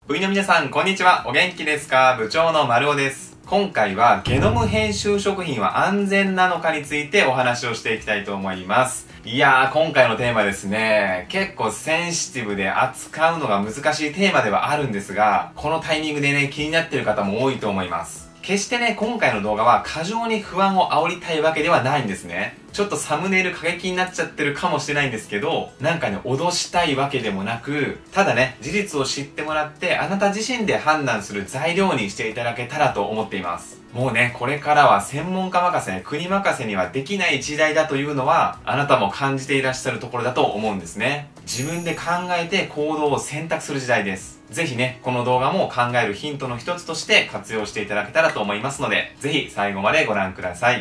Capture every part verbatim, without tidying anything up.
部員の皆さん、こんにちは。お元気ですか？部長の丸尾です。今回はゲノム編集食品は安全なのかについてお話をしていきたいと思います。いやー、今回のテーマですね、結構センシティブで扱うのが難しいテーマではあるんですが、このタイミングでね、気になっている方も多いと思います。決してね、今回の動画は過剰に不安を煽りたいわけではないんですね。ちょっとサムネイル過激になっちゃってるかもしれないんですけど、なんかね、脅したいわけでもなく、ただね、事実を知ってもらって、あなた自身で判断する材料にしていただけたらと思っています。もうね、これからは専門家任せ、国任せにはできない時代だというのは、あなたも感じていらっしゃるところだと思うんですね。自分で考えて行動を選択する時代です。ぜひね、この動画も考えるヒントの一つとして活用していただけたらと思いますので、ぜひ最後までご覧ください。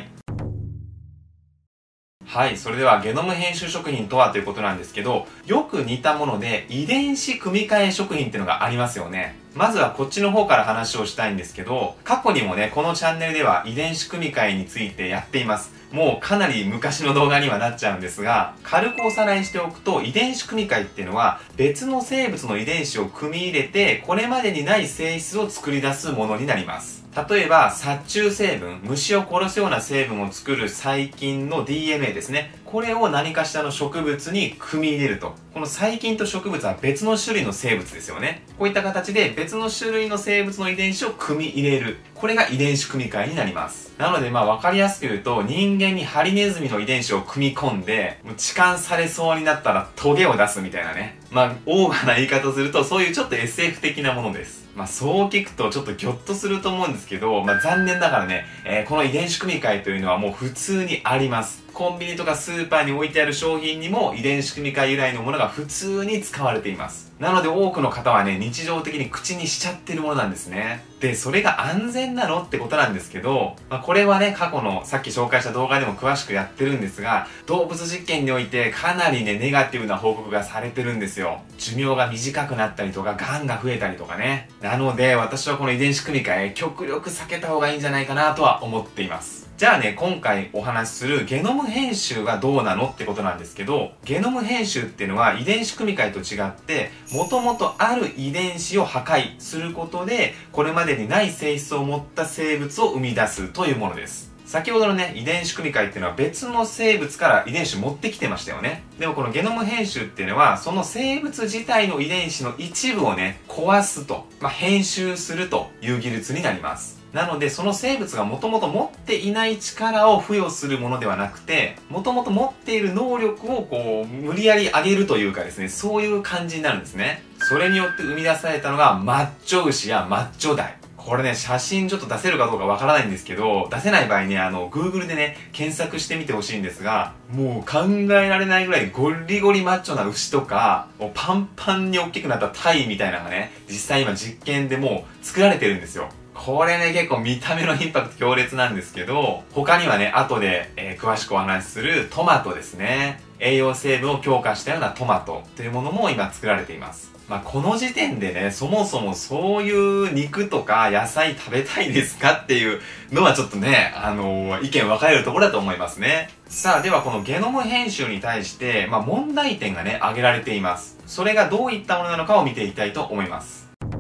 はい、それではゲノム編集食品とはということなんですけど、よく似たもので遺伝子組み換え食品っていうのがありますよね。まずはこっちの方から話をしたいんですけど、過去にもね、このチャンネルでは遺伝子組み換えについてやっています。もうかなり昔の動画にはなっちゃうんですが、軽くおさらいしておくと、遺伝子組み換えっていうのは別の生物の遺伝子を組み入れて、これまでにない性質を作り出すものになります。例えば、殺虫成分、虫を殺すような成分を作る細菌の ディーエヌエー ですね。これを何かしらの植物に組み入れると。この細菌と植物は別の種類の生物ですよね。こういった形で別の種類の生物の遺伝子を組み入れる。これが遺伝子組み換えになります。なのでまあ分かりやすく言うと、人間にハリネズミの遺伝子を組み込んで、もう痴漢されそうになったらトゲを出すみたいなね。まあ、オーバーな言い方をすると、そういうちょっと エスエフ 的なものです。まあ、そう聞くとちょっとギョッとすると思うんですけど、まあ、残念ながらね、えー、この遺伝子組み換えというのはもう普通にあります。コンビニとかスーパーに置いてある商品にも遺伝子組み換え由来のものが普通に使われています。なので多くの方はね、日常的に口にしちゃってるものなんですね。で、それが安全なのってことなんですけど、まあ、これはね、過去のさっき紹介した動画でも詳しくやってるんですが、動物実験においてかなりね、ネガティブな報告がされてるんですよ。寿命が短くなったりとか、癌が増えたりとかね。なので、私はこの遺伝子組み換え、極力避けた方がいいんじゃないかなとは思っています。じゃあね、今回お話しするゲノム編集はどうなのってことなんですけど、ゲノム編集っていうのは遺伝子組み換えと違って、もともとある遺伝子を破壊することで、これまでにない性質を持った生物を生み出すというものです。先ほどのね、遺伝子組み換えっていうのは別の生物から遺伝子を持ってきてましたよね。でもこのゲノム編集っていうのは、その生物自体の遺伝子の一部をね、壊すと、まあ、編集するという技術になります。なので、その生物がもともと持っていない力を付与するものではなくて、もともと持っている能力をこう、無理やり上げるというかですね、そういう感じになるんですね。それによって生み出されたのが、マッチョ牛やマッチョダイ。これね、写真ちょっと出せるかどうかわからないんですけど、出せない場合ね、あの、Google でね、検索してみてほしいんですが、もう考えられないぐらいゴリゴリマッチョな牛とか、もうパンパンに大きくなったタイみたいなのがね、実際今実験でもう作られてるんですよ。これね、結構見た目のインパクト強烈なんですけど、他にはね、後で、えー、詳しくお話しするトマトですね。栄養成分を強化したようなトマトというものも今作られています。まあ、この時点でね、そもそもそういう肉とか野菜食べたいですかっていうのはちょっとね、あのー、意見分かれるところだと思いますね。さあ、ではこのゲノム編集に対して、まあ、問題点がね、挙げられています。それがどういったものなのかを見ていきたいと思います。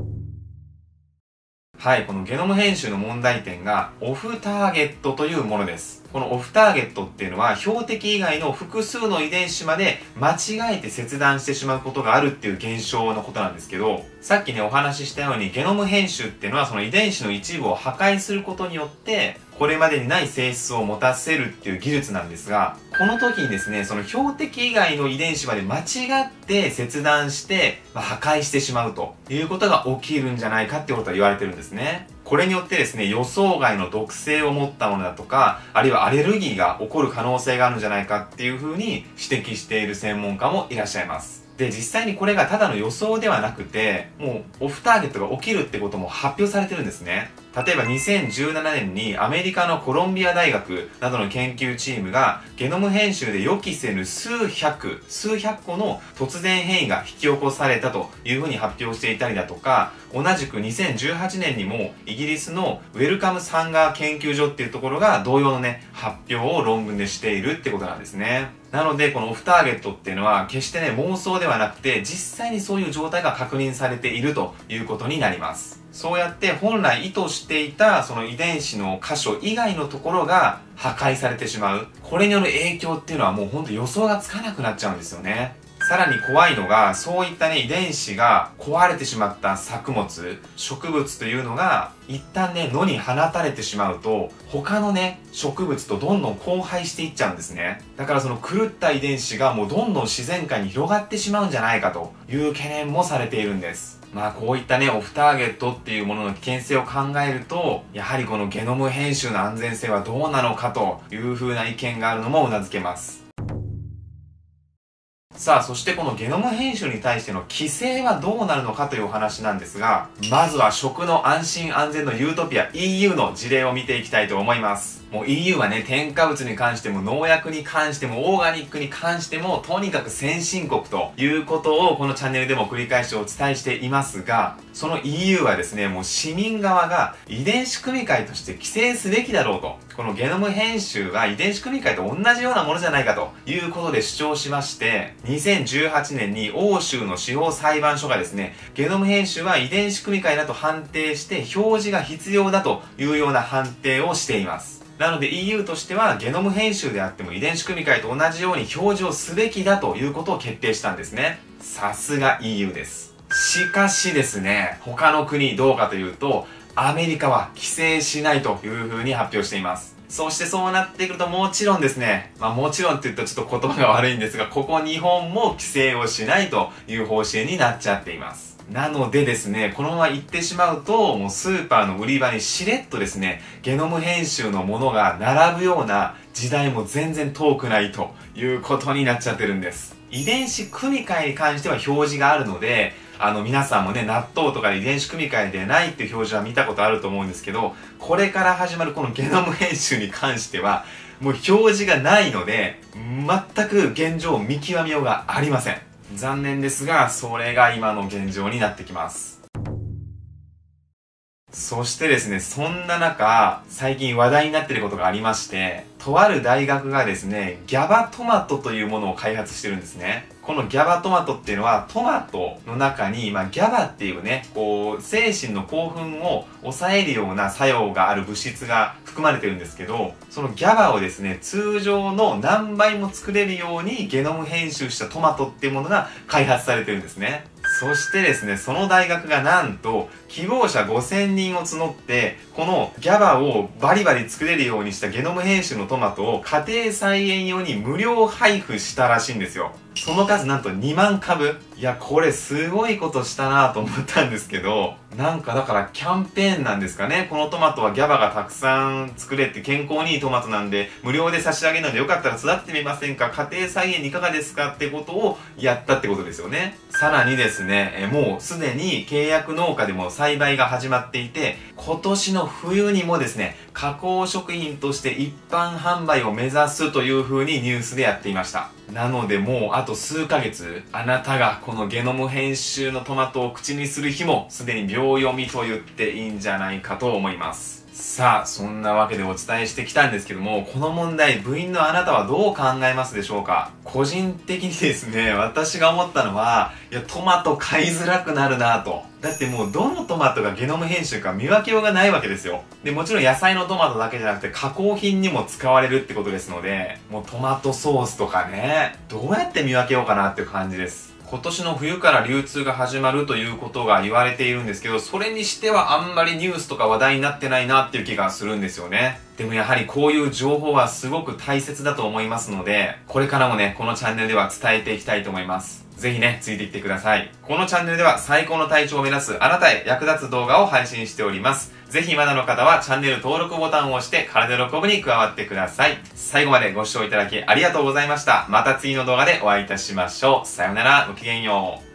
はい、このゲノム編集の問題点がオフターゲットというものです。このオフターゲットっていうのは標的以外の複数の遺伝子まで間違えて切断してしまうことがあるっていう現象のことなんですけど、さっきねお話ししたようにゲノム編集っていうのはその遺伝子の一部を破壊することによってこれまでにない性質を持たせるっていう技術なんですが、この時にですね、その標的以外の遺伝子まで間違って切断して、まあ、破壊してしまうということが起きるんじゃないかっていうことが言われてるんですね。これによってですね、予想外の毒性を持ったものだとか、あるいはアレルギーが起こる可能性があるんじゃないかっていうふうに指摘している専門家もいらっしゃいます。で、実際にこれがただの予想ではなくて、もうオフターゲットが起きるってことも発表されてるんですね。例えばにせんじゅうななねんにアメリカのコロンビア大学などの研究チームがゲノム編集で予期せぬ数百、数百個の突然変異が引き起こされたというふうに発表していたりだとか、同じくにせんじゅうはちねんにもイギリスのウェルカムサンガー研究所っていうところが同様のね、発表を論文でしているってことなんですね。 なので、このオフターゲットっていうのは、決してね、妄想ではなくて、実際にそういう状態が確認されているということになります。そうやって本来意図していたその遺伝子の箇所以外のところが破壊されてしまう。これによる影響っていうのはもうほんと予想がつかなくなっちゃうんですよね。さらに怖いのが、そういったね、遺伝子が壊れてしまった作物、植物というのが、一旦ね、野に放たれてしまうと、他のね、植物とどんどん交配していっちゃうんですね。だからその狂った遺伝子がもうどんどん自然界に広がってしまうんじゃないかという懸念もされているんです。まあこういったね、オフターゲットっていうものの危険性を考えると、やはりこのゲノム編集の安全性はどうなのかという風な意見があるのも頷けます。さあ、そしてこのゲノム編集に対しての規制はどうなるのかというお話なんですが、まずは食の安心安全のユートピア イーユー の事例を見ていきたいと思います。もう イーユー はね、添加物に関しても農薬に関してもオーガニックに関してもとにかく先進国ということをこのチャンネルでも繰り返しお伝えしていますが、その イーユー はですね、もう市民側が遺伝子組み換えとして規制すべきだろうと。このゲノム編集は遺伝子組み換えと同じようなものじゃないかということで主張しまして、にせんじゅうはちねんに欧州の司法裁判所がですね、ゲノム編集は遺伝子組み換えだと判定して表示が必要だというような判定をしています。なので イーユー としてはゲノム編集であっても遺伝子組み換えと同じように表示をすべきだということを決定したんですね。さすが イーユー です。しかしですね、他の国どうかというと、アメリカは規制しないというふうに発表しています。そしてそうなってくるともちろんですね、まあもちろんって言ったらちょっと言葉が悪いんですが、ここ日本も規制をしないという方針になっちゃっています。なのでですね、このまま行ってしまうと、もうスーパーの売り場にしれっとですね、ゲノム編集のものが並ぶような時代も全然遠くないということになっちゃってるんです。遺伝子組み換えに関しては表示があるので、あの皆さんもね、納豆とかで遺伝子組み換えでないっていう表示は見たことあると思うんですけど、これから始まるこのゲノム編集に関しては、もう表示がないので、全く現状見極めようがありません。残念ですが、それが今の現状になってきます。そしてですね、そんな中、最近話題になっていることがありまして、とある大学がですね、ギャバトマトというものを開発してるんですね。このギャバトマトっていうのは、トマトの中に、まあ、ギャバっていうね、こう、精神の興奮を抑えるような作用がある物質が含まれてるんですけど、そのギャバをですね、通常の何倍も作れるようにゲノム編集したトマトっていうものが開発されてるんですね。そしてですね、その大学がなんと、希望者ごせんにんを募って、このギャバをバリバリ作れるようにしたゲノム編集のトマトを家庭菜園用に無料配布したらしいんですよ。その数なんとにまんかぶ。いや、これすごいことしたなぁと思ったんですけど、なんかだからキャンペーンなんですかね。このトマトはギャバがたくさん作れて健康にいいトマトなんで、無料で差し上げるのでよかったら育ててみませんか？家庭菜園いかがですか？ってことをやったってことですよね。さらにですね、えもうすでに契約農家でも栽培が始まっていて、今年の冬にもですね、加工食品として一般販売を目指すという風にニュースでやっていました。なのでもうあと数ヶ月、あなたがこのゲノム編集のトマトを口にする日もすでに秒読みと言っていいんじゃないかと思います。さあ、そんなわけでお伝えしてきたんですけども、この問題、部員のあなたはどう考えますでしょうか？個人的にですね、私が思ったのは、いや、トマト買いづらくなるなぁと。だってもうどのトマトがゲノム編集か見分けようがないわけですよ。で、もちろん野菜のトマトだけじゃなくて加工品にも使われるってことですので、もうトマトソースとかね、どうやって見分けようかなっていう感じです。今年の冬から流通が始まるということが言われているんですけど、それにしてはあんまりニュースとか話題になってないなっていう気がするんですよね。でもやはりこういう情報はすごく大切だと思いますので、これからもね、このチャンネルでは伝えていきたいと思います。ぜひね、ついてきてください。このチャンネルでは最高の体調を目指すあなたへ役立つ動画を配信しております。ぜひまだの方はチャンネル登録ボタンを押して体の喜ぶに加わってください。最後までご視聴いただきありがとうございました。また次の動画でお会いいたしましょう。さようなら、ごきげんよう。